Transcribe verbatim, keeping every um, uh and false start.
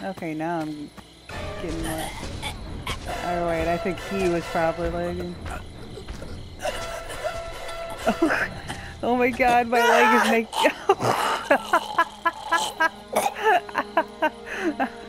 Okay, now I'm getting wet. Oh wait, I think he was probably lagging. Oh, oh my god, my leg is making...